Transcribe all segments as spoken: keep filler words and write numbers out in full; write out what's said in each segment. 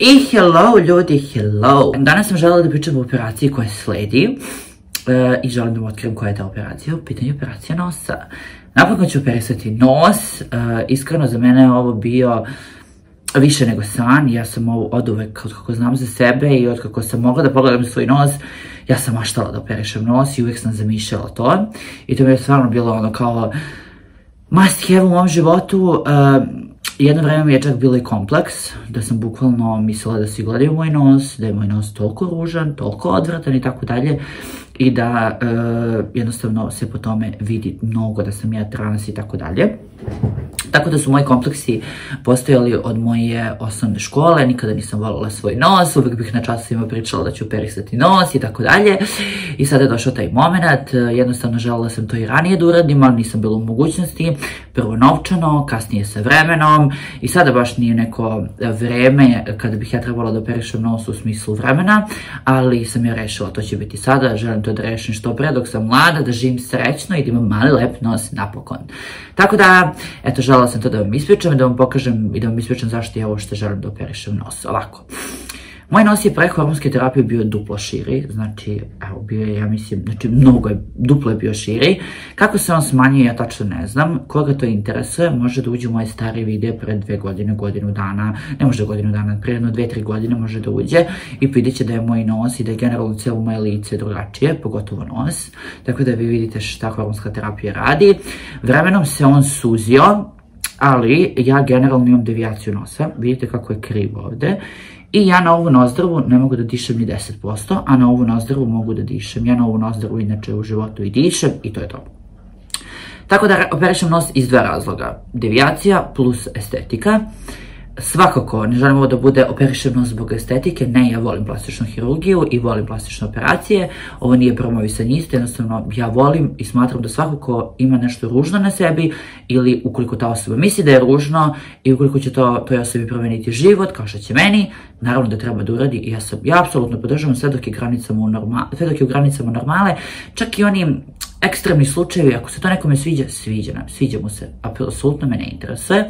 I hello ljudi, hello! Danas sam želela da pričam o operaciji koja sledi e, i želim da vam otkrijem koja je ta operacija. U pitanju operacija nosa. Napokon ću operisati nos. E, iskreno za mene je ovo bio više nego san. Ja sam ovo od uvek, od kako znam za sebe i od kako sam mogla da pogledam svoj nos, ja sam maštala da operišem nos i uvijek sam zamišljala to. I to mi je stvarno bilo ono kao must have u mom životu. E, Jedno vreme mi je čak bilo i kompleks, da sam bukvalno mislila da svi gledaju moj nos, da je moj nos toliko ružan, toliko odvratan i tako dalje. I da e, jednostavno se po tome vidi mnogo da sam ja trans i tako dalje. Tako da su moji kompleksi postojali od moje osnovne škole, nikada nisam voljela svoj nos, uvijek bih na časovima pričala da ću operisati nos i tako dalje. I sada je došao taj moment, jednostavno želela sam to i ranije da uradim, ali nisam bila u mogućnosti, prvo novčano, kasnije sa vremenom i sada baš nije neko vreme kada bih ja trebala da operišem nos u smislu vremena, ali sam ja rešila, to će biti sada, želim to da rešim što pre dok sam mlada, da živim srećno i da imam mali lep nos napokon. Tako da, eto, želela sam to da vam ispričam i da vam pokažem i da vam ispričam zašto ja ovo što želim da operišem nos. Ovako. Moj nos je pre hormonske terapije bio duplo širi, znači, evo, bio je, ja mislim, znači, mnogo je, duplo je bio širi. Kako se on smanjuje, ja tačno ne znam. Koga to interesuje, može da uđe u moje stare videe pre dve godine, godinu dana, ne može godinu dana, pre jedno dve, tri godine može da uđe i vidjet će da je moj nos i da je generalno cijelo moje lice drugačije, pogotovo nos. Tako da vi vidite šta hormonska terapija radi. Vremenom se on suzio, ali ja generalno imam devijaciju nosa, vidite kako je krivo ovde. I ja na ovu nozdrvu ne mogu da dišem ni deset posto, a na ovu nozdrvu mogu da dišem. Ja na ovu nozdrvu inače u životu i dišem i to je to. Tako da operišem nos iz dva razloga. Devijacija plus estetika. Svakako, ne želim ovo da bude operišem nos zbog estetike, ne, ja volim plastičnu hirurgiju i volim plastične operacije, ovo nije promovisanje isto, jednostavno ja volim i smatram da svako ko ima nešto ružno na sebi ili ukoliko ta osoba misli da je ružno i ukoliko će to toj osobi promeniti život, kao što će meni, naravno da treba da uradi i ja sam, ja apsolutno podržavam sve dok je granicama u normale, sve dok je u granicama normale, čak i onim ekstremni slučajevi, ako se to nekome sviđa, sviđa nam, sviđa mu se, apsolutno me ne interesuje.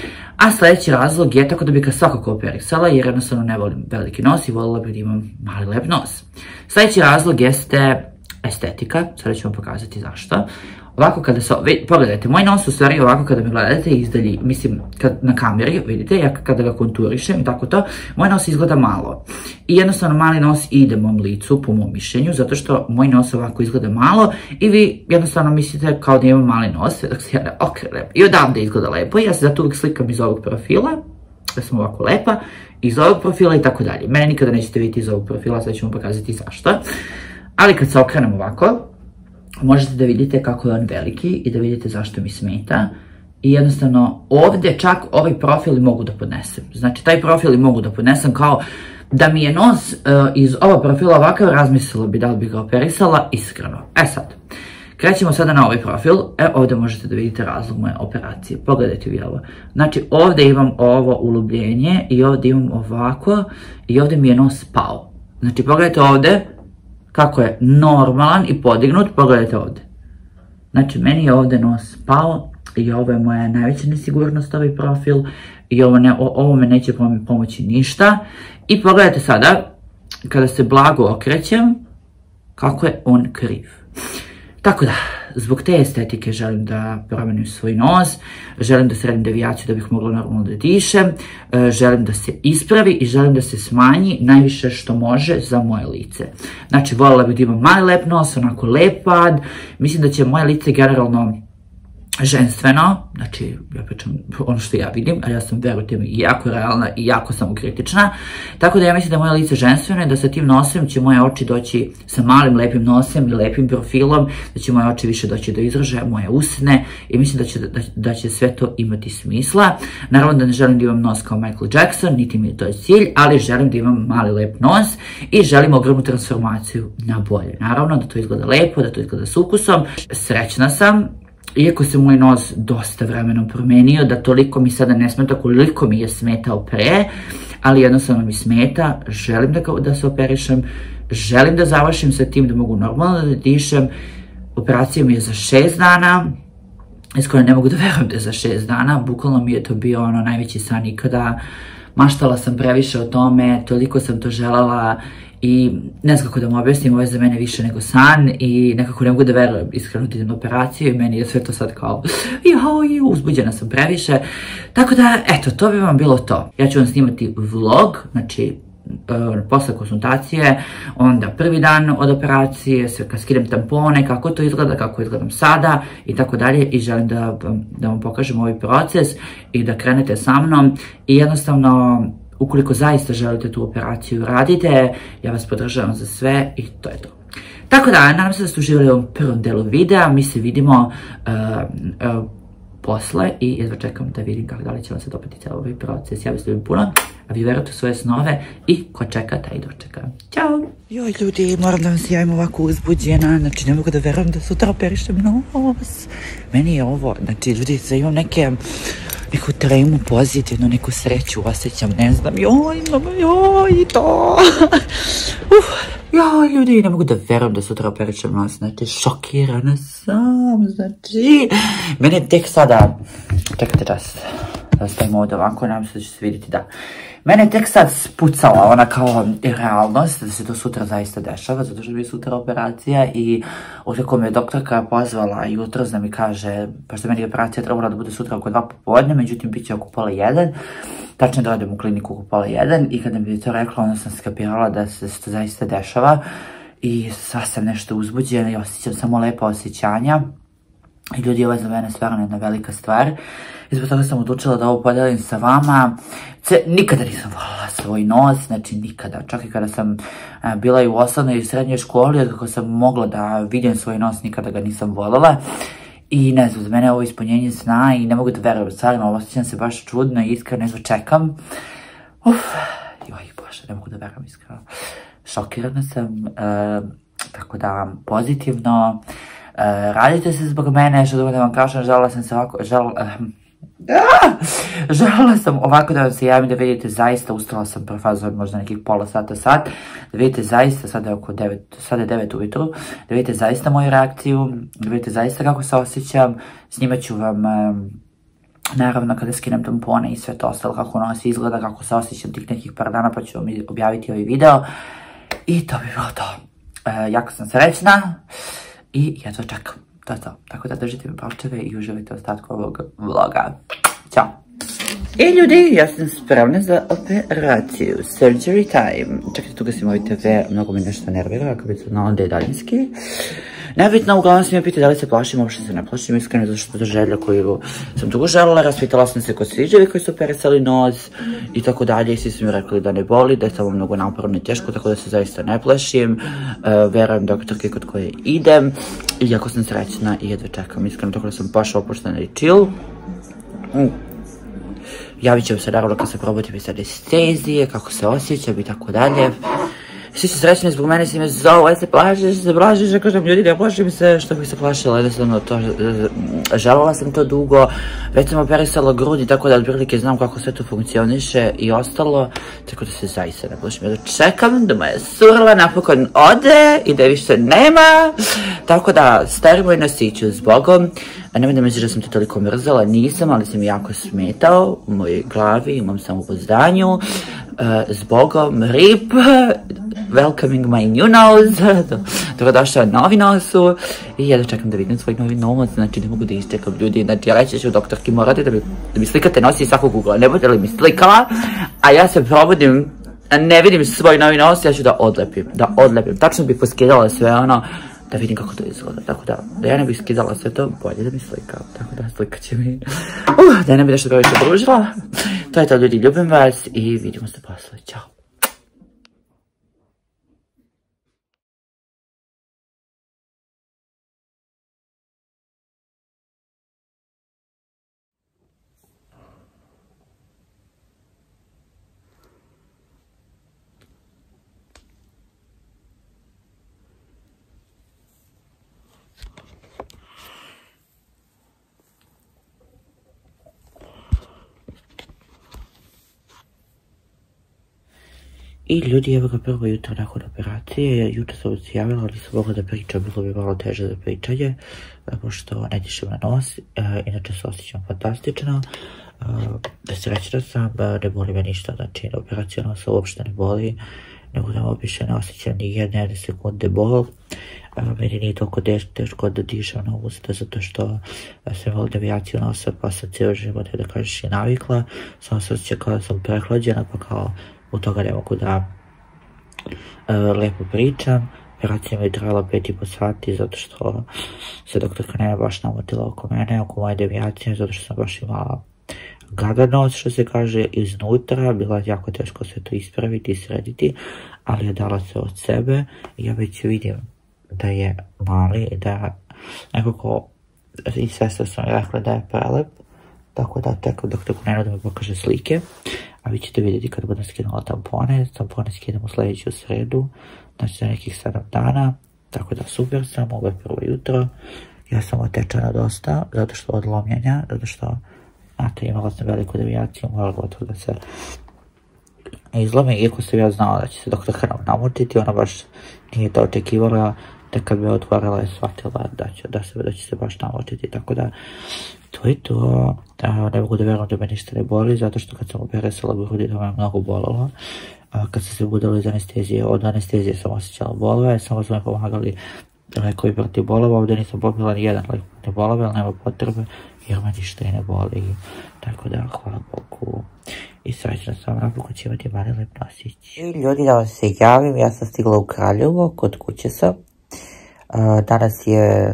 A sljedeći razlog je tako da bih ga svakako operisala jer jednostavno ne volim veliki nos i voljela bih da imam mali lep nos. Sljedeći razlog jeste estetika, sada ću vam pokazati zašto. Ovako kada se, pogledajte, moj nos u stvari ovako kada me gledate izdalji, mislim kad, na kameri, vidite, ja kada ga konturišem i tako to, moj nos izgleda malo. I jednostavno mali nos ide mom licu, po mom mišljenju, zato što moj nos ovako izgleda malo i vi jednostavno mislite kao da imam mali nos, dok se ja ne okrenem. I odavde izgleda lepo, ja se zato uvijek slikam iz ovog profila, da sam ovako lepa, iz ovog profila i tako dalje. Mene nikada nećete vidjeti iz ovog profila, sad ću vam pokazati zašto. Ali kad se okrenem ovako, možete da vidite kako je on veliki i da vidite zašto mi smeta. I jednostavno ovdje čak ovaj profil mogu da podnesem. Znači taj profil mogu da podnesem kao da mi je nos uh, iz ovog profila ovakav, razmislila bi da li bi ga operisala iskreno. E sad, krećemo sada na ovaj profil. E ovdje možete da vidite razlog moje operacije. Pogledajte vi ovo. Znači ovdje imam ovo ulubljenje i ovdje imam ovako i ovdje mi je nos pao. Znači pogledajte ovdje kako je normalan i podignut, pogledajte ovdje. Znači, meni je ovdje nos pao i ovo je moja najveća nesigurnost, ovaj profil, i ovo, ne, ovo me neće pomoći ništa. I pogledajte sada, kada se blago okrećem, kako je on kriv. Tako da, zbog te estetike želim da promenim svoj nos, želim da sredim devijaciju da bih mogla normalno da dišem, želim da se ispravi i želim da se smanji najviše što može za moje lice. Znači, voljela bih da imam mali lep nos, onako lep pad, mislim da će moje lice generalno ženstveno, znači ja pričam ono što ja vidim, a ja sam, verujte mi, jako realna i jako samokritična, tako da ja mislim da je moje lice ženstveno i da sa tim nosem će moje oči doći sa malim lepim nosem i lepim profilom, da će moje oči više doći do izražaja, moje usne i mislim da će, da, da će sve to imati smisla. Naravno da ne želim da imam nos kao Michael Jackson, niti mi je to cilj, ali želim da imam mali lep nos i želim ogromnu transformaciju na bolje. Naravno da to izgleda lepo, da to izgleda s ukusom. Srećna sam, iako se moj nos dosta vremenom promenio, da toliko mi sada ne smeta koliko mi je smetao pre, ali jednostavno mi smeta, želim da, da se operišem, želim da završim sa tim da mogu normalno da dišem. Operacija mi je za šest dana, iskreno ne mogu da verujem da je za šest dana, bukvalno mi je to bio ono najveći san ikada. maštala sam previše o tome, toliko sam to želela i ne znam kako da mu objasnim, ovo je za mene više nego san i nekako ne mogu da verujem iskreno da idem na operaciju i meni je sve to sad kao jao, uzbuđena sam previše. Tako da, eto, to bi vam bilo to. Ja ću vam snimati vlog, znači posle konsultacije, onda prvi dan od operacije, sve kad skidem tampone, kako to izgleda, kako izgledam sada i tako dalje i želim da, da vam pokažem ovaj proces i da krenete sa mnom i jednostavno ukoliko zaista želite tu operaciju radite, ja vas podržavam za sve i to je to. Tako da, nadam se da ste uživali u ovom prvom delu videa, mi se vidimo uh, uh, posle i jedva čekam da vidim kako da li će vam se dopati cijel ovaj proces. Ja vas ljubim puno, a vi verujete u svoje snove i ko čeka, taj dočeka. Ćao! Joj ljudi, moram da vam se javim ovako uzbuđena, znači ne mogu da verujem da sutra operišem nos. Meni je ovo, znači ljudi, sad imam neke, neku tremu pozitivnu, neku sreću osjećam, ne znam, joj, joj, to. Uf. Joj, ljudi, ne mogu da verujem da sutra operišem nos, znači, šokirana sam, znači, mene tek sada, čekajte čas, da stavimo ovdje ovako, nadam se da će se vidjeti, da, mene tek sad spucala ona kao realnost, da se to sutra zaista dešava, zato što bi je sutra operacija i otkako me doktorka pozvala jutros da mi kaže, pa što meni je operacija trebala da bude sutra oko dva popodne, međutim, bit će oko pola jedan, tačno da odem u kliniku oko pola jedan i kada mi je to rekla, onda sam skapirala da se to zaista dešava i sad sam nešto uzbuđena i osjećam samo lepa osjećanja i ljudi, ovo je za mene stvarno jedna velika stvar i zbog toga sam odlučila da ovo podelim sa vama. Nikada nisam voljela svoj nos, znači nikada, čak i kada sam bila i u osnovnoj i srednjoj školi, kako sam mogla da vidim svoj nos, nikada ga nisam voljela. I ne znam, za mene je ovo ispunjenje sna i ne mogu da verujem, stvarno, osjećam se baš čudno i iskreno, jedva čekam. Uf, joj bože, ne mogu da verujem iskreno. Šokirana sam, uh, tako da pozitivno, uh, radite se zbog mene, što drugo da vam kažem, želela sam se ovako, želela, uh, Ah! Želela sam ovako da vam se javim da vidite zaista, ustala sam prefazo možda nekih pola sata, sat, da vidite zaista, sada je oko devet, sada je devet ujutru, da vidite zaista moju reakciju, da vidite zaista kako se osjećam, snimat ću vam naravno kada skinem tampone i sve to ostalo, kako nos izgleda, kako se osjećam tih nekih par dana, pa ću vam objaviti ovaj video i to bi bilo to. E, jako sam srećna i ja to čekam. To je to. Tako da držite mi palčeve i uživajte ostatku ovog vloga. Ćao! I ljudi, ja sam spremna za operaciju. Surgery time. Čekajte, tu gasim ovaj te ve, mnogo mi nešto nervira, ako bi se znala da je daljinski. Nebitno, uglavnom sam me pitao da li se plašim, uopšte se ne plašim, iskreno, zato što je to želja koju sam dugo želela, raspitala sam se kod sviđevi koji su operisali nos i tako dalje i svi su mi rekli da ne boli, da je samo mnogo naporno i teško, tako da se zaista ne plašim, uh, verujem doktorke kod koje idem i jako sam srećna i jedva čekam, iskreno, tako da sam baš opuštena i chill. Mm. Javit ću se naravno kad se probudim iz anestezije, kako se osjećam i tako dalje. Svi su srećni zbog mene, svi me zovu, aj se plašiš, se plašiš, ja kažem ljudi, ne plašim se, što bih se plašila, jednostavno to, želela sam to dugo, već sam operisala grudi, tako da otprilike znam kako sve to funkcioniše i ostalo, tako da se zaista ne plašim, ja čekam da moja surla napokon ode i da je više nema, tako da starimo i nosiću s Bogom, a nemoj da misliš da sam te toliko mrzela, nisam, ali sam jako smetao u mojoj glavi, imam samopozdanju, s Bogom, rip, welcoming my new nose, dobrodošao novi nosu i ja da čekam da vidim svoj novi nos, znači ne mogu da isčekam ljudi, znači ja reći ću doktorki morate da mi, da mi slikate nosi iz svakog ugla, ne bude li mi slikala, a ja se probudim, a ne vidim svoj novi nos, ja ću da odlepim, da odlepim, tačno bih poskidala sve ono, da vidim kako to izgleda, tako da, da ja ne bih skidala sve to, bolje da mi slika, tako da slikat će mi, uh, da ja ne bih nešto previše družila, to je to ljudi, ljubim vas i vidimo se posle, ćao. I ljudi, evo ga prvo jutro nakon operacije, jutro sam se javila, ali sam mogla da pričam, bilo bi malo teže za pričanje, pošto ne dišem na nos, inače se osjećam fantastično, Srećna sam, ne boli me ništa, znači operacija nosa uopšte ne boli, nego da uopšte ne osjećam ni jedne sekunde bol. Meni nije toliko teško da dišem na usta zato što sam imala devijaciju nosa pa sam cijelo život, da kažeš, i navikla. Samo se osjeća kao da sam prehlađena pa kao u toga ne mogu da lepo pričam. Operacija mi je trajala pet i po sati zato što se doktorka Nena baš namotila oko mene, oko moje devijacije, zato što sam baš imala gadan nos, što se kaže, iznutra. Bilo je jako teško sve to ispraviti i srediti, ali je dala se od sebe i ja već vidim da je mali i da nekako i sestra sam rekla da je prelep, tako da tek doktorku Nenu da mi pokaže slike, a vi ćete vidjeti kad budem skinula tampone. Tampone skidam u sljedeću sredu, znači za nekih sedam dana, tako da super sam, ovo je prvo jutro. Ja sam otečena dosta, zato što od lomljenja, zato što, znate, imala sam veliku devijaciju, morala gotovo da se izlome, iako sam ja znala da će se doktorka namutiti, ona baš nije to očekivala, da kad bi otvorila je shvatila da će, da, se, da će se baš namutiti, tako da to je to. A, ne mogu da verujem da me ništa ne boli, zato što kad sam operisala grudi da me je mnogo bolilo. A, kad sam se budila iz anestezije, od anestezije sam osjećala bolove, samo su me pomagali lekovi protiv bolova, ovdje nisam popila ni jedan lek protiv bolove, ali nema potrebe, jer me ništa i ne boli, tako da hvala Bogu. I srećna sam, napokon će imati mali lep nosić. I ljudi, da vam se javim, ja sam stigla u Kraljevo, kod kuće sam. Uh, danas je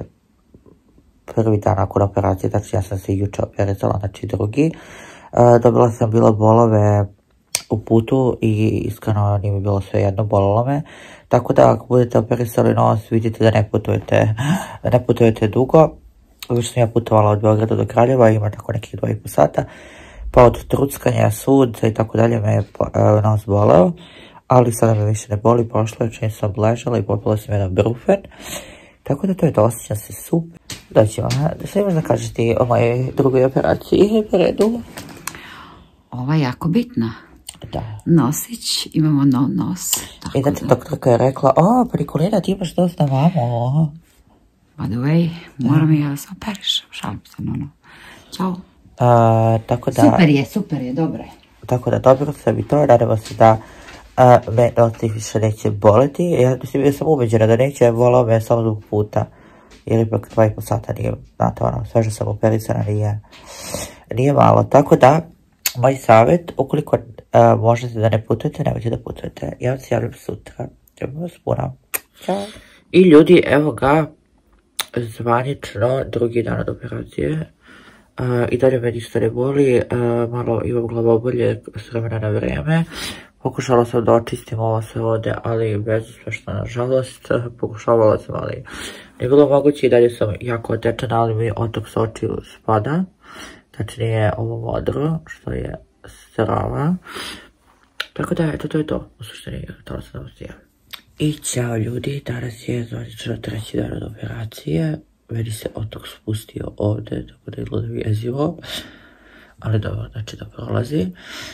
prvi dan nakon operacije, znači ja sam se juče operisala, znači drugi. Uh, dobila sam bila bolove u putu i iskreno nije mi bilo sve jedno, bolilo me. Tako da ako budete operisali nos, vidite da ne putujete, ne putujete dugo. Više sam ja putovala od Beograda do Kraljeva, ima tako nekih dva i po sata. Pa od truckanja, sudca i tako dalje me je uh, nos boleo. Ali sada me više ne boli, prošlo je čim sam ležala i popila sam jedan brufen. Tako da to je to, osjećam se super. Doći vam, šta imaš da kažeš ti o mojej drugoj operaciji po redu? Ova je jako bitna. Da. Nosić, imamo nov nos. I da ti doktorka je rekla, o, pa Nikolina, ti imaš nos na vamo. By the way, moram i ja da se operišem, šalim se, no, no. Ćao. Tako da... Super je, super je, dobro je. Tako da, dobro sam i to, nadamo se da Uh, me noci više neće boleti. Ja, mislim, ja sam ubeđena da neće, volao me samo drugog puta, jer ipak dva i po sata nije, znate, ono, sve što sam operisana nije, nije malo. Tako da, moj savjet, ukoliko uh, možete da ne putujete, nemojte da putujete. Ja vam se javljam sutra. Ljubim vas puno. Ćao. I ljudi, evo ga, zvanično drugi dan od operacije. Uh, I dalje me ništa ne boli, uh, malo imam glavobolje s vremena na vrijeme. Pokušala sam da očistim ovo sve ovdje, ali bezuspješno, nažalost. Pokušavala sam, ali nije bilo moguće i dalje sam jako otečena, ali mi otok sa očiju spada. Znači nije ovo modro, što je strava. Tako da, eto, to je to. U suštini, to sam da vas javim. I ćao ljudi, danas je zvanično treći dan od operacije. Meni se otok spustio ovdje, tako da izgleda jezivo. Ali dobro, znači da prolazi.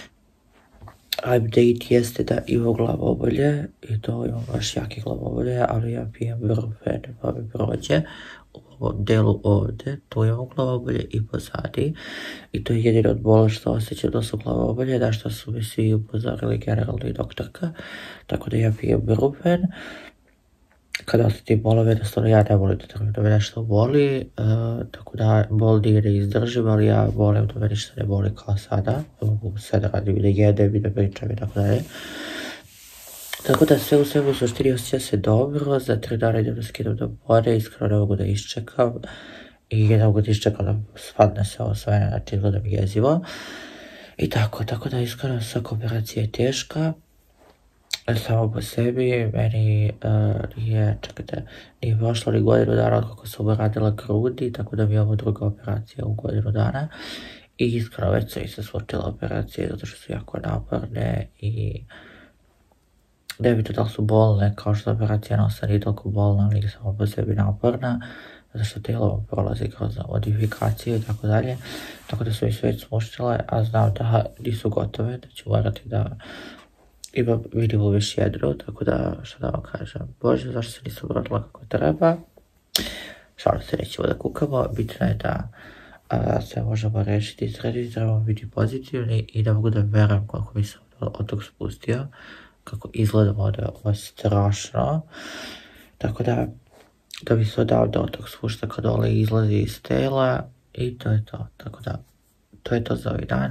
Update jeste da imam glavobolje i to imam baš jake glavobolje, ali ja pijem brufen pa mi prođe. U ovom delu ovdje, tu imam glavobolje i pozadi. I to je jedino od bola što osjećam da su glavobolje, da što su mi svi upozorili generalno i doktorka. Tako da ja pijem brufen. Kada osjetim bolove, jednostavno ja ne volim da me nešto boli, uh, tako da bol nije ne izdržim, ali ja volim da me ništa ne boli kao sada. Mogu sve da radim i da jedem i da pričam i tako dalje. Tako da sve u svemu suštini osjeća se dobro, za tri dana idem da skidam tampone, iskreno ne mogu da iščekam. I ne mogu da iščekam da spadne se ovo sve, znači izgleda mi jezivo. I tako, tako da iskreno svaka operacija je teška. Samo po sebi, meni uh, nije, čekajte, nije prošlo ni godinu dana od kako sam uradila grudi, tako da mi je ovo druga operacija u godinu dana. I iskreno već sam i se svrtila operacije, zato što su jako naporne i ne bi to da li su bolne, kao što operacija nosa nije toliko bolna, ali samo po sebi naporna, zato što tijelo prolazi kroz modifikaciju i tako dalje. Tako da su mi sve smuštile, a znam da nisu gotove, da ću morati da imam vidimo još jednu, tako da što da vam kažem, bože, zašto se nisam rodila kako treba. Šalim se, nećemo da kukamo, bitno je da sve možemo rešiti. Sreći trebamo biti pozitivni i da mogu da verujem kako mi sam od tog spustio, kako izgledamo ovdje, ovo je strašno. Tako da, da bi se odavde od tog spuštaka dole izlazi iz tela i to je to. Tako da, to je to za ovaj dan.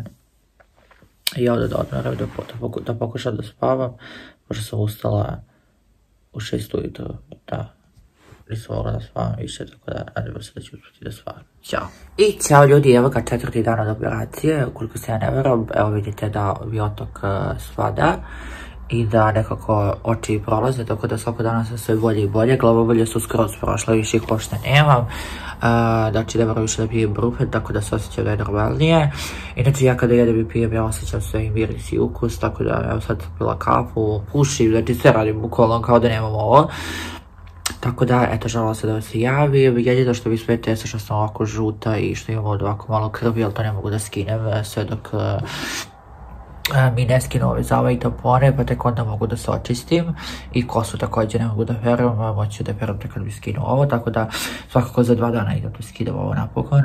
I ovdje da odmoram, da, da, da pokušam da spavam, pošto sam ustala u šest ujutro, da. Nisam mogla da spavam više, tako da nadam se da ću uspjeti da spavam. Ćao. I ćao ljudi, evo ga četvrti dan od operacije, ukoliko se ja ne veram, evo vidite da mi otok uh, spada i da nekako oči prolaze, tako da svako dana sam sve bolje i bolje, glavobolje su skroz prošle, više ih pošte nemam, uh, znači ne moram više da pijem brufen, tako da se osjećam da je normalnije. Inače ja kada jedem i pijem, ja osjećam sve i miris i ukus, tako da evo sad pila kafu, pušim, znači sve radim bukvalno kao da nemam ovo. Tako da, eto, želela se da vas se javim, jedino što mi smete je što sam ovako žuta i što imam ovako malo krvi, ali to ne mogu da skinem sve dok uh, mi ne skinu ove zava i tampone, pa tek onda mogu da se očistim i kosu također ne mogu da peram, moću da peram tek kad mi skinu ovo, tako da svakako za dva dana idem da skidam ovo napokon.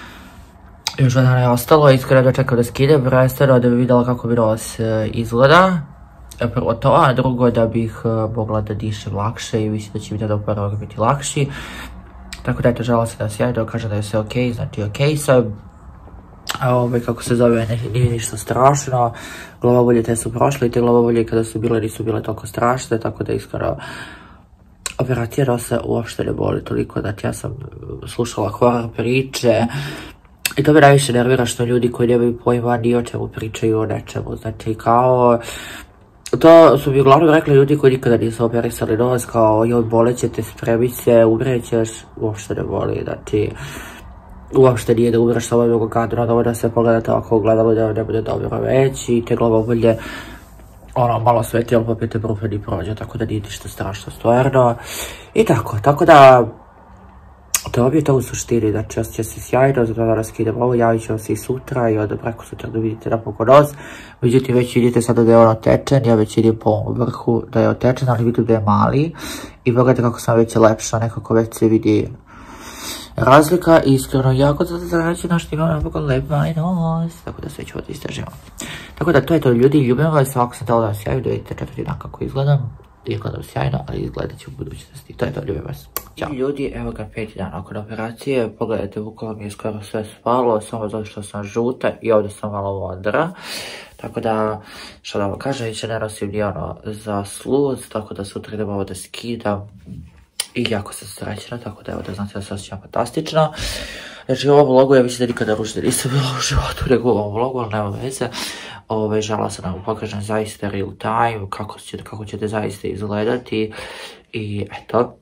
Još dva dana je ostalo, iskreno da čekam da skidem, prvenstveno da bi vidjela kako mi nos izgleda. Prvo to, a drugo da bih uh, mogla da dišem lakše i mislim da će mi tada od prvog biti lakši. Tako da eto, žela se da se ja da kažem da je sve ok, znači ok sam. A ovaj, kako se zove, ne, nije ništa strašno. Glavobolje te su prošle i te glavobolje kada su bile nisu bile toliko strašne, tako da iskreno operacija nosa uopšte ne boli toliko. Znači ja sam slušala horror priče. I to me najviše nervira što ljudi koji nemaju pojma ni o čemu pričaju o nečemu. Znači kao... To su mi uglavnom rekli ljudi koji nikada nisu operisali nos, kao joj boleće te, spremit se, umrećeš, uopšte ne boli, znači uopšte nije da umreš, samo je mnogo gadno, dovoljno da se pogledate ovako gledalo da ne bude dobro već i te glavobolje ono malo sveti, ali popijete brufen i prođe, tako da nije ništa strašno stvarno i tako, tako da to bi je to u suštini, znači osjeća se sjajno, zato da raskidam ovo, javit ću vam se i sutra i onda preko sutra da vidite napokon nos. Međutim, već vidite sada da je on otečen, ja već vidim po vrhu da je otečen, ali vidim da je mali. I pogledajte kako sam već lepša, nekako već se vidi razlika i iskreno jako zato zarađena što imam napokon lep mali nos, tako da sve ću ovo da istražimo. Tako da to je to ljudi, ljubim vas, ovako sam tela da vas javim, da vidite četvrti dan kako izgledam. Izgledam sjajno, ali izgledat ću u budućnosti. To je to, ljubim vas. Ćao. Ljudi, evo ga peti dan nakon operacije. Pogledajte, bukvalno mi je skoro sve spalo, samo zato što sam žuta i ovdje sam malo vodra. Tako da, što da vam kažem, više ne nosim ni ono za sluz, tako da sutra idem ovo da skidam. I jako sam srećena, tako da evo da znate da se osjećam fantastično. Znači u ovom vlogu ja mislim da nikada ružnije nisam bila u životu nego u ovom vlogu, ali nema veze. Ove, žela sam da vam pokažem zaista real time, kako, će, kako ćete zaista izgledati i eto.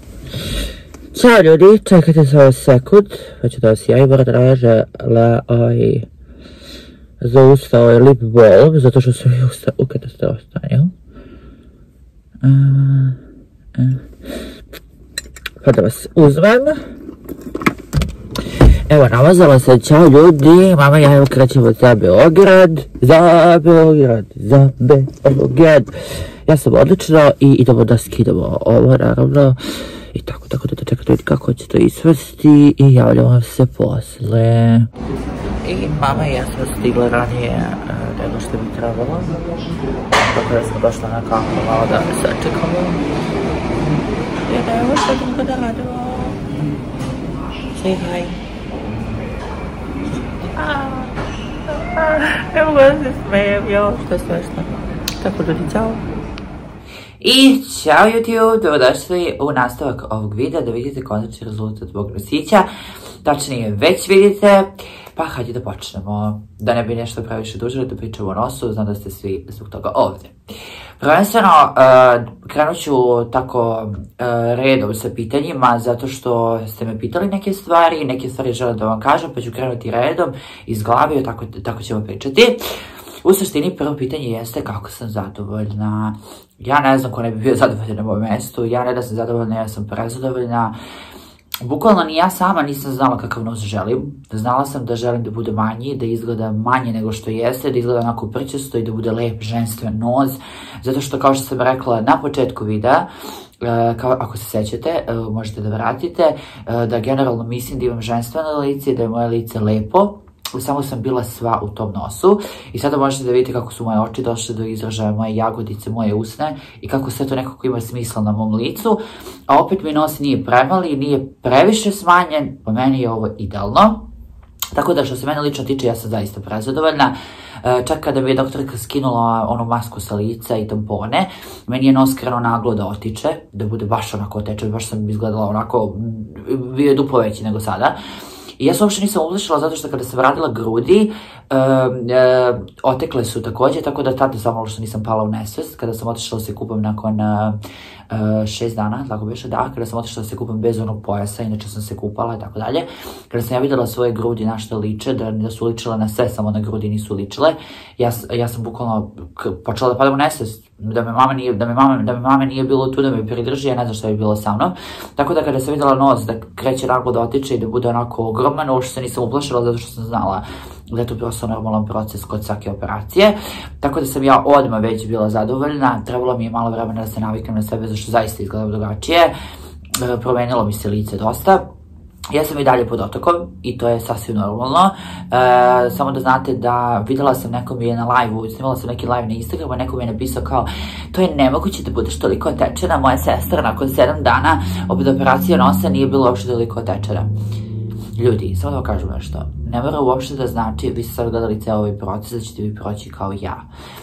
Ćao ljudi, čekajte samo sekund, pa ću da vas ja i moram da naveže ovaj, za usta ovaj lip balm, zato što su mi usta u katastrofanju. Uh, uh. Pa da vas uzmem. Evo, namazala se, čao ljudi, mama ja evo krećemo za Beograd, za Beograd, za Beograd. Ja sam odlično i idemo da skidamo ovo, naravno. I tako, tako da čekate vidjeti kako će to isvrsti i javljamo vam se posle. I mama i ja smo stigle ranije nego što bi trebalo. Tako da smo došli na kafu malo da se sačekamo. I da evo što drugo da radimo. Say hi. Evo ga se smijem, jo, što je smešno. Tako ljudi, čao. I ćao YouTube, dobrodošli u nastavak ovog videa da vidite konačni rezultat mog nosića. Tačnije već vidite, pa hajde da počnemo. Da ne bi nešto previše dužili da pričamo o nosu, znam da ste svi zbog toga ovdje. Prvenstveno, uh, krenut ću tako uh, redom sa pitanjima, zato što ste me pitali neke stvari, neke stvari želim da vam kažem, pa ću krenuti redom iz glave, tako, tako ćemo pričati. U suštini prvo pitanje jeste kako sam zadovoljna. Ja ne znam ko ne bi bio zadovoljan na mom mjestu, ja ne da sam zadovoljna, ja sam prezadovoljna. Bukvalno ni ja sama nisam znala kakav nos želim. Znala sam da želim da bude manji, da izgleda manje nego što jeste, da izgleda onako prčasto i da bude lep ženstven nos. Zato što, kao što sam rekla na početku videa, kao ako se sećate, možete da vratite, da generalno mislim da imam ženstveno lice i da je moje lice lepo, samo sam bila sva u tom nosu i sada možete da vidite kako su moje oči došle do izražaja, moje jagodice, moje usne i kako sve to nekako ima smisla na mom licu, a opet mi nos nije premali, nije previše smanjen, po meni je ovo idealno. Tako da što se mene lično tiče, ja sam zaista prezadovoljna. Čak kada bi je doktorka skinula onu masku sa lica i tampone, meni je nos krenuo naglo da otiče, da bude baš onako oteče, baš sam izgledala onako, bio je duplo veći nego sada. I ja se uopšte nisam uplašila zato što kada sam radila grudi, e, e, otekle su takođe, tako da tada zamalo što nisam pala u nesvest. Kada sam otišla da se kupam nakon e, šest dana, tako biše, da, kada sam otišla da se kupam bez onog pojasa, inače sam se kupala i tako dalje. Kada sam ja videla svoje grudi na što liče, da, da su ličile na sve, samo na grudi nisu ličile, ja, ja sam bukvalno počela da padam u nesvest. Da me mama nije, da me mama, da me mame nije bilo tu da me pridrži, ja ne znam šta bi bilo sa mnom. Tako da kada sam videla nos da kreće naglo da otiče i da bude onako ogroman, uopšte se nisam uplašila zato što sam znala da je to prosto normalan proces kod svake operacije. Tako da sam ja odmah već bila zadovoljna, trebalo mi je malo vremena da se naviknem na sebe zašto zaista izgledam drugačije, promenilo mi se lice dosta. Ja sam i dalje pod otokom i to je sasvim normalno, e, samo da znate da videla sam neko mi je na live-u, snimala sam neki live na Instagramu, a neko mi je napisao kao to je nemoguće da budeš toliko otečena, moja sestra nakon sedam dana od operacije nosa nije bilo uopšte toliko otečena. Ljudi, samo da vam kažem nešto, ne mora uopšte da znači, vi ste sad gledali ceo ovaj proces, da ćete vi proći kao ja.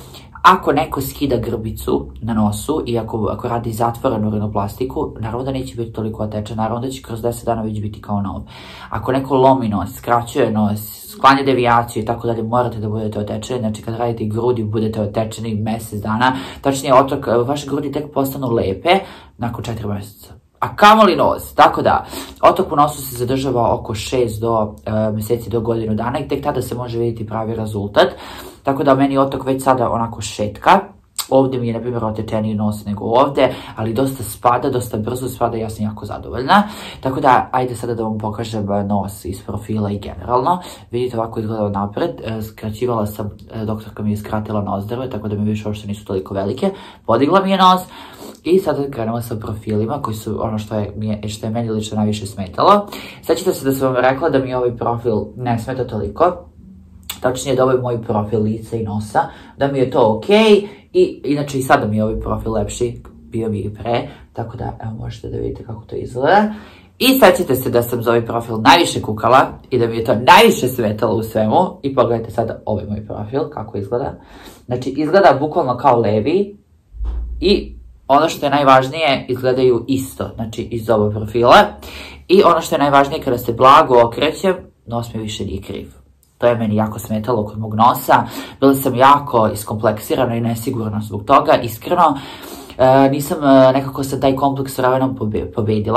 Ako neko skida grbicu na nosu i ako, ako radi zatvorenu rinoplastiku, naravno da neće biti toliko otečen, naravno da će kroz deset dana već biti kao nov. Ako neko lomi nos, skraćuje nos, sklanja devijaciju i tako dalje, morate da budete otečeni, znači kad radite grudi budete otečeni mesec dana, tačnije otok, vaše grudi tek postanu lepe nakon četiri meseca. A kamoli nos, tako da otok u nosu se zadržava oko šest do meseci do godinu dana i tek tada se može vidjeti pravi rezultat. Tako da meni otok već sada onako šetka. Ovdje mi je, na primjer, otečeniji nos nego ovdje, ali dosta spada, dosta brzo spada i ja sam jako zadovoljna. Tako da, ajde sada da vam pokažem nos iz profila i generalno. Vidite, ovako izgleda napred. Skraćivala sam, doktorka mi je skratila nozdrve, tako da mi više uopšte nisu toliko velike. Podigla mi je nos. I sada krenemo sa profilima koji su ono što je, što je meni lično najviše smetalo. Sjećate se da sam vam rekla da mi ovaj profil ne smeta toliko. Tačnije da ovaj moj profil lica i nosa, da mi je to ok. I inače i sada mi je ovaj profil lepši, bio mi i pre. Tako da evo možete da vidite kako to izgleda. I sjećate se da sam za ovaj profil najviše kukala i da mi je to najviše smetalo u svemu. I pogledajte sada ovaj moj profil kako izgleda. Znači izgleda bukvalno kao levi i ono što je najvažnije, izgledaju isto, znači iz oba profila. I ono što je najvažnije, kada se blago okrećem, nos mi više nije kriv. To je meni jako smetalo kod mog nosa. Bila sam jako iskompleksirana i nesigurna zbog toga, iskreno. E, nisam, nekako sam taj kompleks s vremenom pobedila.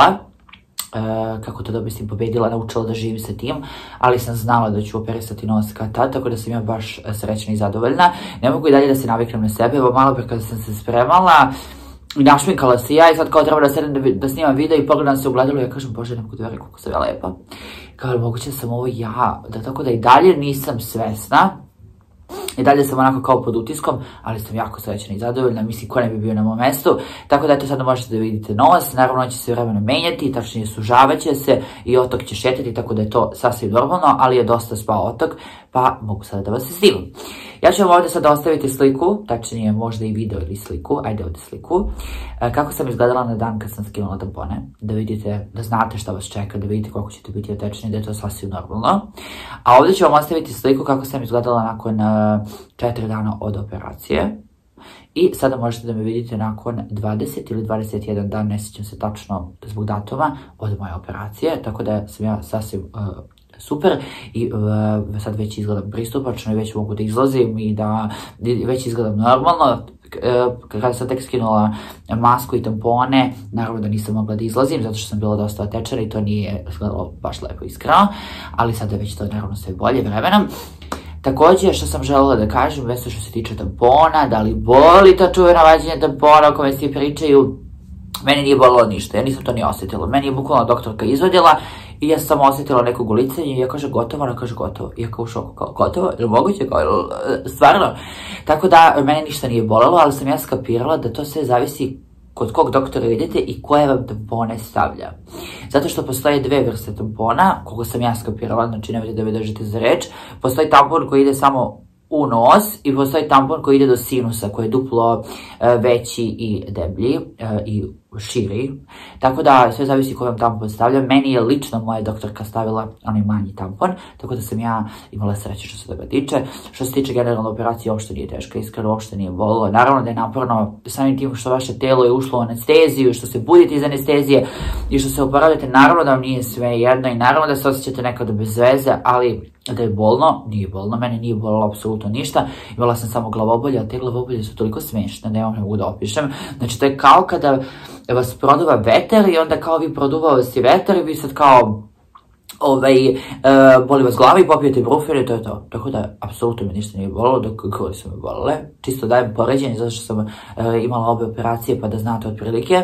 E, kako to da mislim pobedila, naučila da živim sa tim, ali sam znala da ću operisati nos kad tad, tako da sam ja baš srećna i zadovoljna. Ne mogu i dalje da se naviknem na sebe, evo malo pre kada sam se spremala, i našminkala se ja i sad kao treba da sedem da, da snimam video i pogledam se u gledalu i ja kažem bože ne mogu da verujem kako sam ja lepa. Kao moguće sam ovo ja, da tako da i dalje nisam svesna. I dalje sam onako kao pod utiskom, ali sam jako srećna i zadovoljna, mislim ko ne bi bio na mom mestu. Tako da eto sada možete da vidite nos, naravno on će se vremenom menjati, tačnije sužavat će se i otok će šetati, tako da je to sasvim normalno, ali je dosta spao otok, pa mogu sada da vas se snimam. Ja ću vam ovdje sada ostaviti sliku, tačnije možda i video ili sliku, ajde ovdje sliku, kako sam izgledala na dan kad sam skinula tampone, da vidite, da znate šta vas čeka, da vidite koliko ćete biti otečeni, da je to sasvim normalno. A ovdje ću vam ostaviti sliku kako sam izgledala nakon četiri dana od operacije. I sada možete da me vidite nakon dvadeset ili dvadeset jedan dan, ne sjećam se tačno zbog datuma, od moje operacije, tako da sam ja sasvim uh, super i uh, sad već izgledam pristupačno i već mogu da izlazim i da već izgledam normalno. Kada sam tek skinula masku i tampone, naravno da nisam mogla da izlazim zato što sam bila dosta otečena i to nije izgledalo baš lepo iskreno, ali sada je već to naravno sve bolje vremenom. Također što sam želela da kažem, već što se tiče tampona, da li boli to čuveno vađenje tampona o kome svi pričaju, meni nije bolilo ništa, ja nisam to ni osjetila. Meni je bukvalno doktorka izvadila i ja sam osjetila neko gulicanje i ja kaže gotovo, ona kaže gotovo. I ja kao u šoku, kao gotovo, ili moguće, kao stvarno. Tako da mene ništa nije bolelo, ali sam ja skapirala da to sve zavisi kod kog doktora idete i koje vam tampone stavlja. Zato što postoje dve vrste tampona, koliko sam ja skapirala, znači nemojte da me držite za reč. Postoji tampon koji ide samo u nos i postoji tampon koji ide do sinusa, koji je duplo e, veći i deblji e, i širi. Tako da sve zavisi koji vam tampon stavlja. Meni je lično moja doktorka stavila onaj manji tampon, tako da sam ja imala sreće što se toga tiče. Što se tiče generalne operacije, uopšte nije teška, iskreno uopšte nije bolilo. Naravno da je naporno samim tim što vaše telo je ušlo u anesteziju, što se budite iz anestezije i što se oporavljate, naravno da vam nije sve jedno i naravno da se osjećate nekada bez veze, ali da je bolno, nije bolno, mene nije bolilo apsolutno ništa, imala sam samo glavobolje, a te glavobolje su toliko smešne da ja vam ne mogu da opišem. Znači to je kao kada vas produva vetar i onda kao vi produvao vas je vetar i vi sad kao ovaj, uh, boli vas glava i popijete brufen i to je to. Tako da, apsolutno me ništa nije bolilo, dok gore su me bolile. Čisto dajem poređenje, zato što sam uh, imala obe operacije, pa da znate otprilike.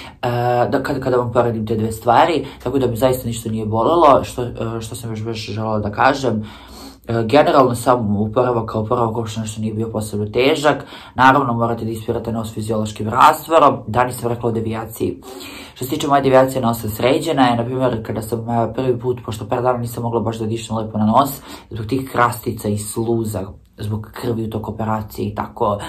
Uh, da, kada, kada vam poredim te dve stvari, tako da mi zaista ništa nije bolilo, što, uh, što sam još baš želela da kažem. Generalno sam uporavak kao uporavak uopšte nešto nije bio posebno težak. Naravno morate da ispirate nos fiziološkim rastvorom. Da, nisam rekla o devijaciji. Što se tiče moje devijacije nosa sređena je, na primjer kada sam prvi put, pošto par dana nisam mogla baš da dišem lepo na nos, zbog tih krastica i sluza, zbog krvi u toku operacije i tako,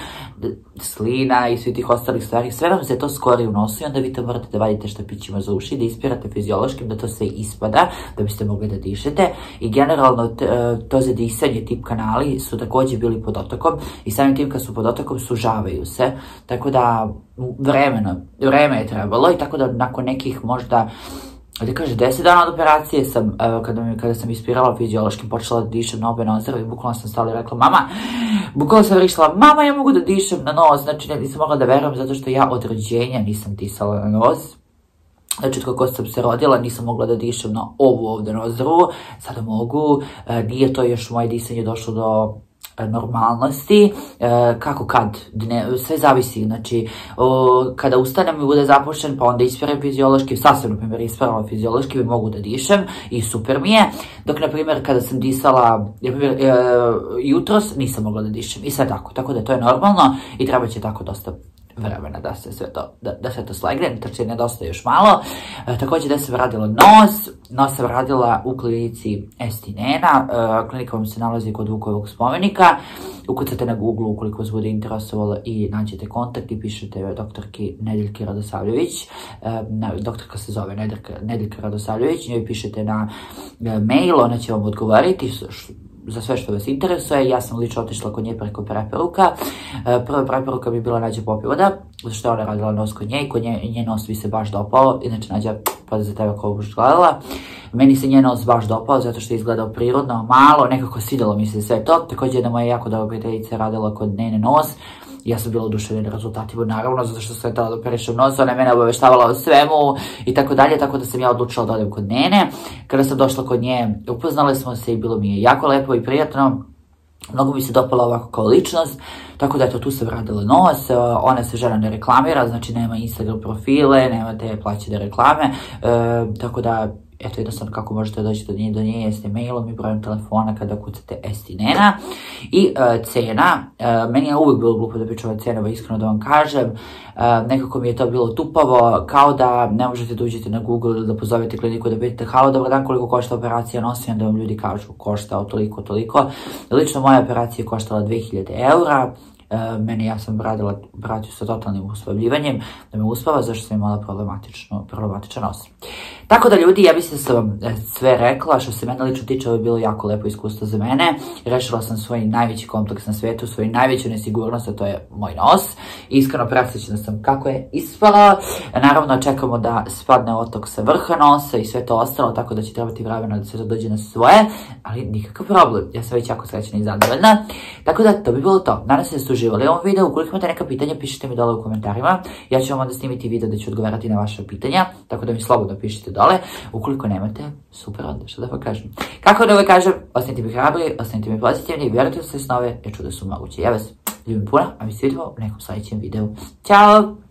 slina i svi tih ostalih stvari, sve vam se to skori u nosu i onda vi to morate da vadite štapićima za uši, da ispirate fiziološkim, da to sve ispada, da biste mogli da dišete. I generalno to za disanje, tip kanali su takođe bili pod otokom i samim tim kad su pod otokom sužavaju se, tako da vremeno, vreme je trebalo i tako da nakon nekih možda da kaže, deset dana od operacije sam, kada, mi, kada sam ispirala fiziološki, počela da dišem na obe nozdrave i bukvalno sam stala i rekla, mama, bukvalno sam rekla, mama, ja mogu da dišem na nos, znači nisam mogla da verujem zato što ja od rođenja nisam disala na nos. Znači, kako sam se rodila, nisam mogla da dišem na ovu ovde nozdrvu, sada mogu, nije to još moje disanje došlo do normalnosti, kako kad, sve zavisi, znači, kada ustanem i bude zapušten, pa onda ispiram fiziološki, sasvim, na primjer, ispirala fiziološki, mogu da dišem i super mi je, dok, na primjer, kada sam disala, na primjer, jutros, nisam mogla da dišem i sve tako, tako da to je normalno i treba će tako dosta vremena da se sve to, da, da sve to slegne, trči nedostaje još malo. E, takođe da sam radila nos, nos sam radila u klinici Estinena, e, klinika vam se nalazi kod Vukovog spomenika, ukucate na Google ukoliko vas bude interesovalo i nađete kontakt i pišete doktorki Nedeljki Radosavljević, e, doktorka se zove Nedeljka, Nedeljka Radosavljević, njoj pišete na e, mail, ona će vam odgovoriti za sve što vas interesuje. Ja sam lično otišla kod nje preko preporuka. Prva preporuka bi bila Nađa Popivoda, zato što je ona radila nos kod nje i kod nje, nje nos bi se baš dopao. Inače, Nađa, pa za tebe kako buš gledala. Meni se njen nos baš dopao, zato što je izgledao prirodno, malo, nekako svidelo mi se sve to. Također jedna moja jako dobra prijateljica radila kod Nene nos. Ja sam bila oduševljena rezultatima, naravno, zato što sam htjela da operišem nos, ona je mene obaveštavala o svemu i tako dalje, tako da sam ja odlučila da odem kod Nene. Kada sam došla kod nje, upoznali smo se i bilo mi je jako lepo i prijatno. Mnogo mi se dopala ovako kao ličnost, tako da eto, tu sam radila nos, ona se žena ne reklamira, znači nema Instagram profile, nema te plaćene reklame, e, tako da eto, jednostavno kako možete doći do nje, do nje jeste mailom i brojem telefona kada kucate Estinena. I uh, cena, uh, meni je uvijek bilo glupo da pričam o cenama, iskreno da vam kažem, uh, nekako mi je to bilo tupavo, kao da ne možete da uđete na Google ili da pozovete kliniku da pitate, halo, dobar dan, koliko košta operacija nosa, i onda vam ljudi kažu, košta toliko, toliko. Lično moja operacija je koštala dve hiljade eura, Uh, meni, ja sam radila operaciju sa totalnim uspavljivanjem, da me uspava, zašto sam imala problematičan nos. Tako da, ljudi, ja mislim da sam vam sve rekla, što se mene lično tiče, ovo je bilo jako lepo iskustvo za mene. Rešila sam svoj najveći kompleks na svetu, svoju najveću nesigurnost, a to je moj nos. Iskreno presrećena sam kako je ispala. Naravno, čekamo da spadne otok sa vrha nosa i sve to ostalo, tako da će trebati vremena da se to dođe na svoje, ali nikakav problem. Ja sam već jako srećna i zadovoljna. Tako da, to bi bilo to. Nadam se da ste uživali u ovom videu. Ukoliko imate neka pitanja, pišite mi dole u komentarima. Ja ću vam onda snimiti video da ću odgovarati na vaše pitanja, tako da mi slobodno pišite dole. Ukoliko nemate, super onda, što da vam kažem. Kako da vam kažem, ostanite mi hrabri, ostanite mi pozitivni i vjerujte u sve snove, jer čuda su moguće. Ja vas ljubim puno, a mi se vidimo u nekom sljedećem videu. Ćao!